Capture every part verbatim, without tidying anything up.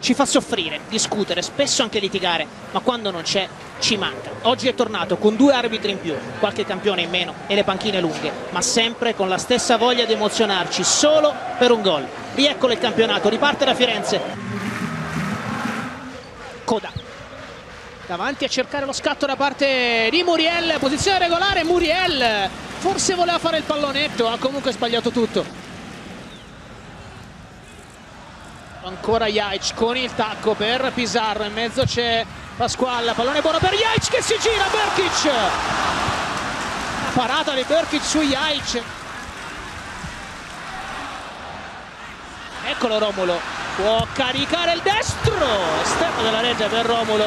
ci fa soffrire, discutere, spesso anche litigare, ma quando non c'è ci manca. Oggi è tornato con due arbitri in più, qualche campione in meno e le panchine lunghe, ma sempre con la stessa voglia di emozionarci solo per un gol. Rieccolo il campionato, riparte da Firenze. Coda davanti a cercare lo scatto da parte di Muriel, posizione regolare. Muriel forse voleva fare il pallonetto, ha comunque sbagliato tutto. Ancora Jaic con il tacco per Pizarro, in mezzo c'è Pasquale, pallone buono per Jaic che si gira, Brkic, la parata di Brkic su Jaic. Eccolo Romulo, può caricare il destro, esterno della rete per Romulo.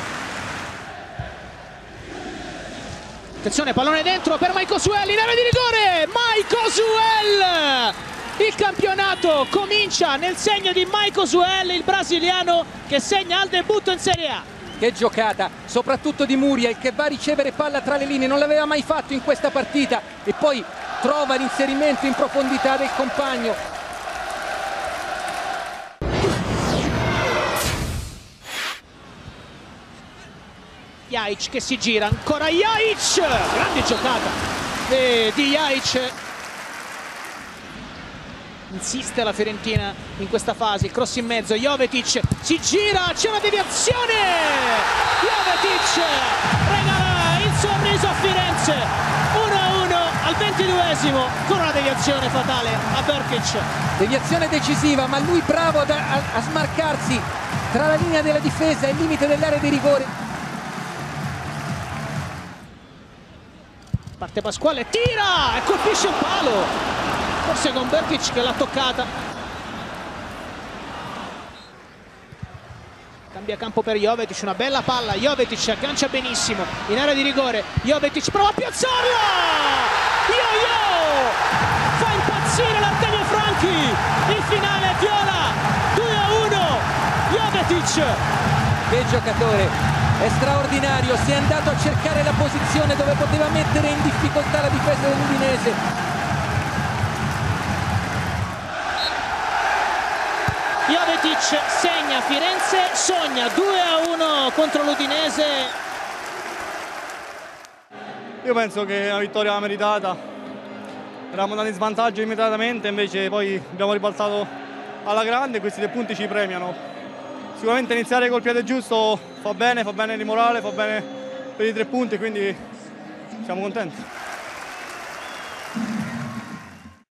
Attenzione, pallone dentro per Maiko Suel in area di rigore, Maiko Suel! Il campionato comincia nel segno di Maiko Suel, il brasiliano che segna al debutto in Serie A. Che giocata, soprattutto di Muriel, che va a ricevere palla tra le linee, non l'aveva mai fatto in questa partita e poi trova l'inserimento in profondità del compagno. Jaic che si gira, ancora Jaic, grande giocata e di Jaic. Insiste la Fiorentina in questa fase, il cross in mezzo, Jovetic si gira, c'è una deviazione, Jovetic regala il sorriso a Firenze, uno a uno al ventiduesimo con una deviazione fatale a Brkic. Deviazione decisiva, ma lui bravo a, a, a smarcarsi tra la linea della difesa e il limite dell'area di rigore. Parte Pasquale, tira e colpisce il palo. Forse con Brkic che l'ha toccata. Cambia campo per Jovetic, una bella palla, Jovetic aggancia benissimo in area di rigore, Jovetic prova a piazzarla, Yo-Yo fa impazzire l'Artemio Franchi, il finale è viola, due a uno, Jovetic. Che giocatore, è straordinario, si è andato a cercare la posizione dove poteva mettere in difficoltà la difesa dell'Udinese. Jovetic segna, Firenze sogna due a uno contro l'Udinese. Io penso che è una vittoria meritata, eravamo andati in svantaggio immediatamente, invece poi abbiamo ribaltato alla grande e questi tre punti ci premiano. Sicuramente iniziare col piede giusto fa bene, fa bene di morale, fa bene per i tre punti, quindi siamo contenti.